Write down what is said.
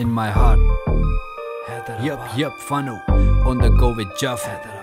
in my heart. Yup, funnel on the go with Jeff.